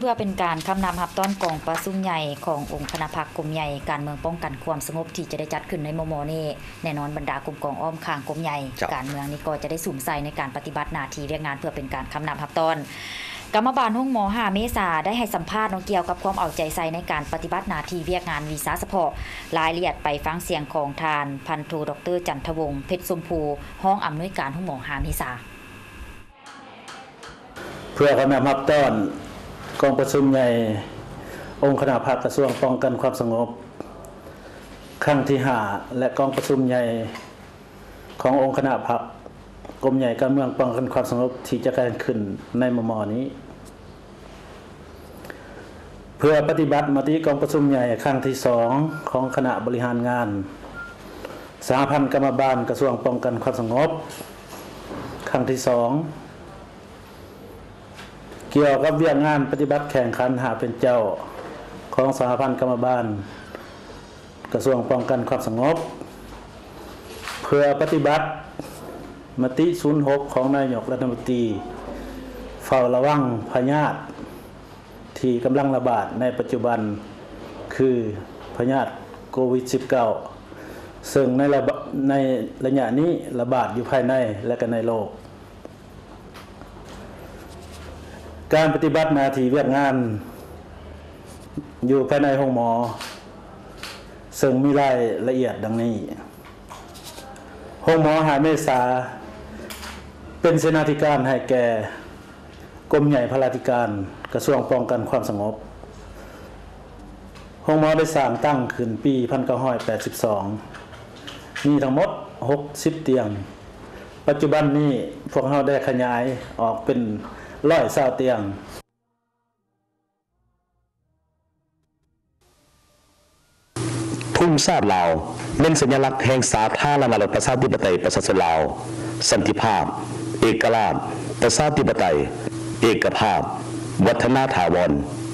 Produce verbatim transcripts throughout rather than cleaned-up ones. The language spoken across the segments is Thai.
พื่อเป็นการคำนำรับต้อนกองประชุมใหญ่ขององค์คณะพรรคกรมใหญ่การเมืองป้องกันความสงบที่จะได้จัดขึ้นในมม.นี้แน่นอนบรรดากลุ่มกองอ้อมข้างกรมใหญ่การเมืองนี้ก็จะได้สุ่มใส่ในการปฏิบัติหน้าที่เรียกงานเพื่อเป็นการคำนำรับต้อนกรรมบาลห้องหมอห้าเมษาได้ให้สัมภาษณ์เกี่ยวกับความเอาใจใส่ในการปฏิบัติหน้าที่เรียกงานวีซ่าเฉพาะรายละเอียดไปฟังเสียงของทานพันโทดรจันทวงศ์เพชรสมภูห้องอำนวยการห้องหมอห้าเมษาเพื่อคำนำรับต้อนกองประชุมใหญ่องค์คณะพรรคกระทรวงป้องกันความสงบครั้งที่ห้าและกองประชุมใหญ่ขององค์คณะพรรคกรมใหญ่การเมืองป้องกันความสงบที่จะการขึ้นในมม.นี้เพื่อปฏิบัติมติกองประชุมใหญ่ครั้งที่สองของคณะบริหารงานสหพันธ์กรรมบาลกระทรวงป้องกันความสงบครั้งที่สองเกี่ยวกับเรื่องงานปฏิบัติแข่งขันหาเป็นเจ้าของสหพันธ์กรรมบาลกระทรวงป้องกันความสงบเพื่อปฏิบัติมติศูนย์หกของนายกรัฐมนตรีเฝ้าระวังพยาธิที่กำลังระบาดในปัจจุบันคือพยาธิโควิด สิบเก้า ซึ่งในระในระยะนี้ระบาดอยู่ภายในและก็ในโลกการปฏิบัติหน้าที่เวียกงานอยู่ภายในห้องหมอซึ่งมีรายละเอียดดังนี้ห้องหมอหาเมษาเป็นเสนาธิการให้แก่กรมใหญ่พระราชการกระทรวงป้องกันความสงบห้องหมอได้สร้างตั้งขึ้นปีหนึ่งพันเก้าร้อยแปดสิบสองมีทั้งหมดหกสิบเตียงปัจจุบันนี้พวกเราได้ขยายออกเป็นร้อยเศร้าเตียงทุ่งชาติลาวเป็นสัญลักษณ์แห่งสาธารณรัฐประชาธิปไตยประชาชนลาวสันติภาพเอกราชประชาธิปไตยเอกภาพวัฒนถาวร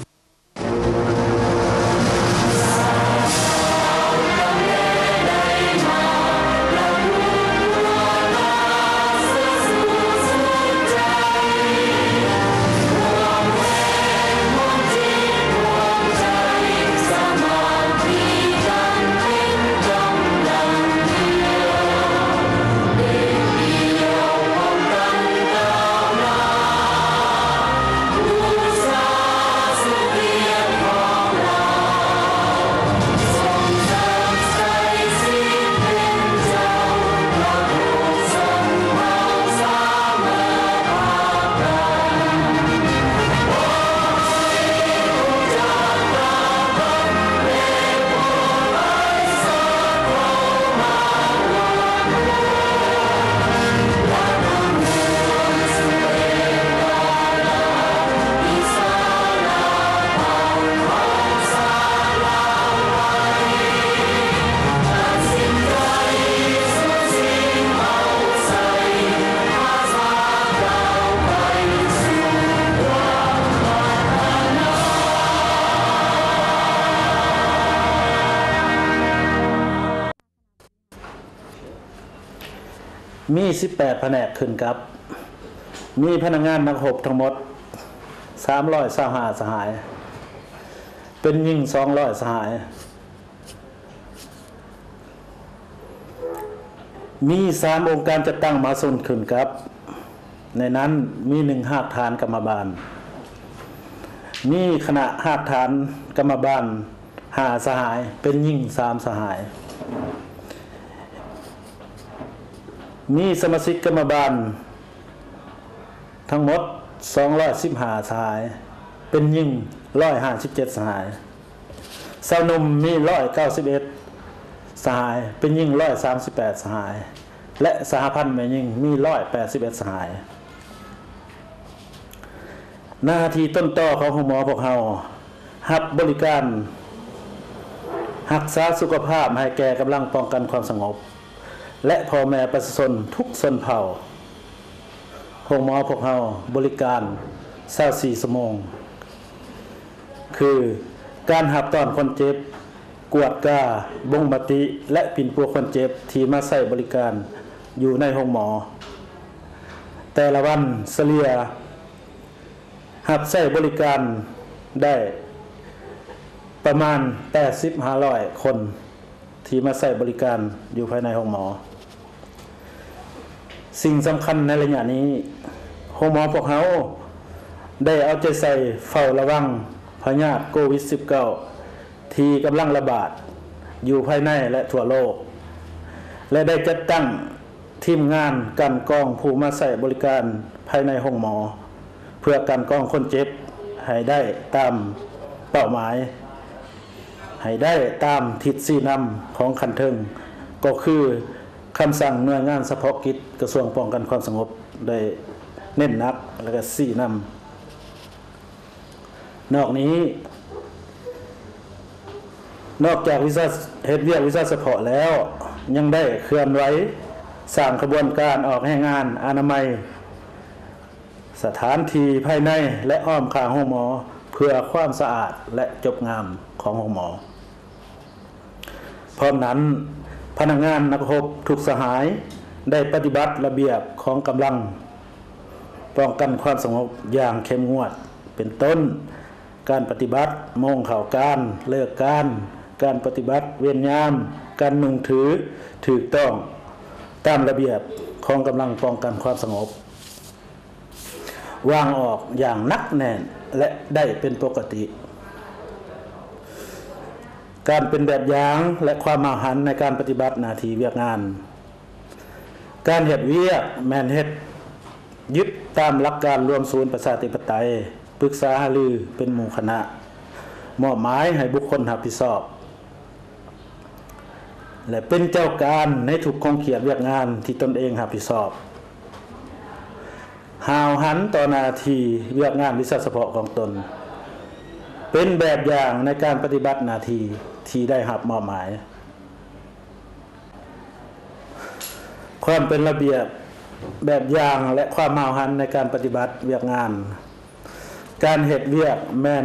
มีสิบแปดแผนกขึ้นครับมีพนักงานนักรบทั้งหมดสามร้อยยี่สิบห้าสหายเป็นหญิงสองร้อยสหายมีสามองค์การจัดตั้งมาส่วนขึ้นครับในนั้นมีหนึ่งหากฐานกรรมบาลมีคณะหากฐานกรรมบาลห้าสหายเป็นหญิงสามสหายมีสมาชิกกรรมบาลทั้งหมดสองร้อยสิบห้าสหายเป็นหญิงหนึ่งร้อยห้าสิบเจ็ดสหายสาวหนุ่มมีหนึ่งร้อยเก้าสิบเอ็ดสหายเป็นหญิงหนึ่งร้อยสามสิบแปดสหายและสหพันธ์แม่หญิงมีหนึ่งร้อยแปดสิบเอ็ดสหายหน้าที่ต้นต่อของหมอพวกเรารับบริการรักษาสุขภาพให้แก่กำลังป้องกันความสงบและพ่อแม่ประชาชนทุกชนเผ่าห้องหมอพวกเราบริการยี่สิบสี่ชั่วโมงคือการรับต้อนคนเจ็บกวดกาบ่งมติและปิ่นปัวคนเจ็บที่มาใช้บริการอยู่ในห้องหมอแต่ละวันเฉลี่ยรับใช้บริการได้ประมาณ แปดสิบถึงห้าร้อย คนที่มาใช้บริการอยู่ภายในห้องหมอสิ่งสำคัญในระยะนี้ห้องหมอพวกเขาได้เอาใจใส่เฝ้าระวังพยาธิโควิด สิบเก้า ที่กำลังระบาดอยู่ภายในและทั่วโลกและได้จัดตั้งทีมงานกันกรองผู้มาใช้บริการภายในห้องหมอเพื่อกันกรองคนเจ็บให้ได้ตามเป้าหมายให้ได้ตามทิศชี้นำของคันเทิงก็คือคำสั่งหน่วยงานเฉพาะกิจกระทรวงป้องกันความสงบได้เน้นหนักและก็ชี้นำนอกนี้นอกจากวิชาเฮ็ดเวียกวิชาเฉพาะแล้วยังได้เคลื่อนไหวสร้างกระบวนการออกให้งานอนามัยสถานที่ภายในและอ้อมข้างห้องหมอเพื่อความสะอาดและจบงามของห้องหมอพร้อมนั้นพนักงานนักรบทุกสหายได้ปฏิบัติระเบียบของกำลังป้องกันความสงบอย่างเข้มงวดเป็นต้นการปฏิบัติโมงเข้าการเลิกการการปฏิบัติเวียนยามการนุ่งถือถูกต้องตามระเบียบของกำลังป้องกันความสงบวางออกอย่างนักแน่นและได้เป็นปกติการเป็นแบบอย่างและความอาหันในการปฏิบัติหน้าที่เวียกงานการเฮ็ดเวียกแม่นเฮ็ดยึดตามหลักการรวมศูนย์ประชาธิปไตยปรึกษาหารือเป็นหมู่คณะมอบหมายให้บุคคลรับผิดชอบและเป็นเจ้าการในทุกข้องเขียนเวียกงานที่ตนเองรับผิดชอบหาวหันต่อหน้าที่เวียกงานวิชาเฉพาะของตนเป็นแบบอย่างในการปฏิบัติหน้าที่ที่ได้รับมอบหมายความเป็นระเบียบแบบอย่างและความหาวหันในการปฏิบัติเวียกงานการเฮ็ดเวียกแม่น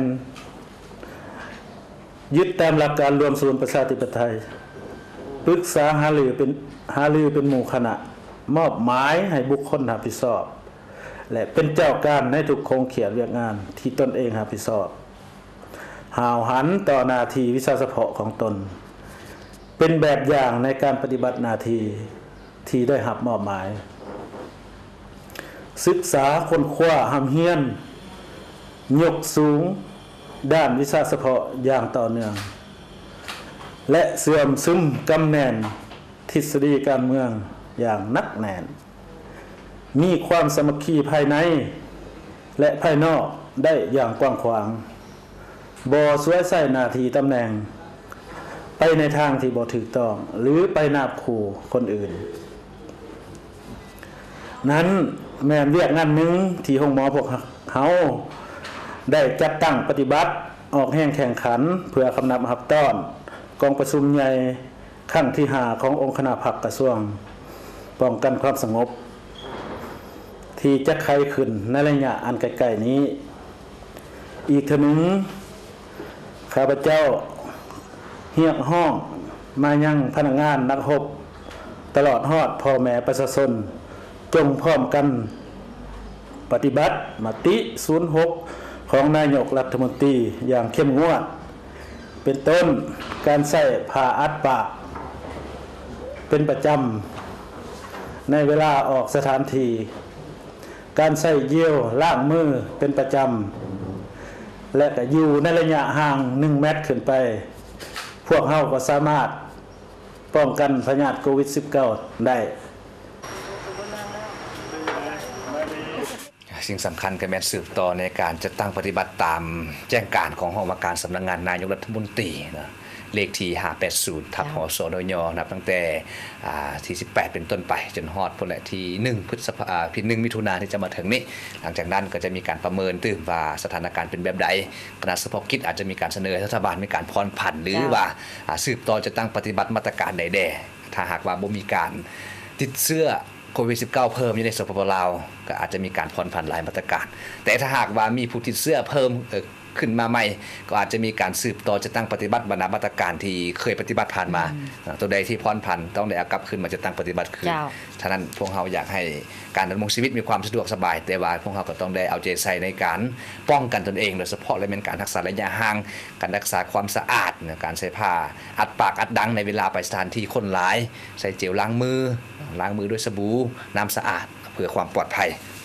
ยึดตามหลักการรวมศูนย์ประชาธิปไตยปรึกษาหารือเป็นหารือเป็นหมู่คณะมอบหมายให้บุคคลรับผิดชอบและเป็นเจ้าการในทุกโครงเขียนเวียกงานที่ตนเองรับผิดชอบหาวหันต่อหน้าที่วิชาเฉพาะของตนเป็นแบบอย่างในการปฏิบัติหน้าที่ที่ได้รับมอบหมายศึกษาค้นคว้าหำเฮียนยกสูงด้านวิชาเฉพาะอย่างต่อเนื่องและเสื่อมซึมกำแน่นทฤษฎีการเมืองอย่างนักแน่นมีความสามัคคีภายในและภายนอกได้อย่างกว้างขวางบ่สวยใส่หน้าที่ตำแหน่งไปในทางที่บ่ถูกต้องหรือไปนาบขู่คนอื่นนั้นแม่นเวียกงานหนึ่งที่ห้องหมอพวกเขาได้จัดตั้งปฏิบัติออกแห่งแข่งขันเพื่อคำนับรับต้อนกองประชุมใหญ่ครั้งที่ห้าขององค์คณะพรรคกระทรวงป้องกันความสงบที่จะใครขึ้นในระยะอันไกลๆนี้อีกเท่านึงข้าพเจ้าเรียกห้องมายังพนักงานนักรบตลอดฮอดพ่อแม่ประชาชนจงพร้อมกันปฏิบัติมติศูนย์หกของนายกรัฐมนตรีอย่างเข้มงวดเป็นต้นการใส่ผ้าอัดปากเป็นประจำในเวลาออกสถานที่การใส่เยี่ยวล้างมือเป็นประจำและก็อยู่ในระยะห่างหนึ่งเมตรขึ้นไปพวกเฮาก็สามารถป้องกันพยาธิโควิด สิบเก้า ได้สิ่งสำคัญก็แม่นสืบต่อในการจะตั้งปฏิบัติตามแจ้งการของห้องว่าการสำนักงานนายกรัฐมนตรีนะเลขที่ห้าแปดศูนย์ทับหสดยนับตั้งแต่อ่าที่สิบแปดเป็นต้นไปจนฮอดพุ่นแหละที่หนึ่งพฤษภาคมหนึ่งมิถุนายนที่จะมาถึงนี้หลังจากนั้นก็จะมีการประเมินตื่นว่าสถานการณ์เป็นแบบใดคณะเฉพาะกิจอาจจะมีการเสนอให้รัฐบาลมีการผ่อนผันหรือว่าสืบต่อจะตั้งปฏิบัติมาตรการใดแด่ถ้าหากว่าบ่มีการติดเชื้อโควิด สิบเก้า เพิ่มอยู่ในสปปลาวก็อาจจะมีการผ่อนผันหลายมาตรการแต่ถ้าหากว่ามีผู้ติดเชื้อเพิ่มเอ่อขึ้นมาใหม่ก็อาจจะมีการสืบต่อจะตั้งปฏิบัติบรรณามาตรการที่เคยปฏิบัติผ่านมาตัวใดที่พรพันต้องได้เอากลับขึ้นมาจะตั้งปฏิบัติขึ้นฉะนั้นพวกเราอยากให้การดำรงชีวิตมีความสะดวกสบายแต่ว่าพวกเราก็ต้องได้เอาใจใส่ในการป้องกันตนเองโดยเฉพาะเลยเป็นการรักษาระยะห่างการรักษาความสะอาดการใส่ผ้าอัดปากอัดดังในเวลาไปสถานที่คนหลายใส่เจลล้างมือล้างมือด้วยสบู่น้ำสะอาดเพื่อความปลอดภัย